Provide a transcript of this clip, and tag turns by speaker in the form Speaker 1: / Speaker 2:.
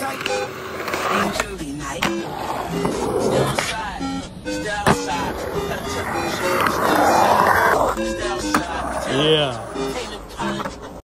Speaker 1: like angelly night. Still outside, still outside. Still outside, still outside.
Speaker 2: Yeah.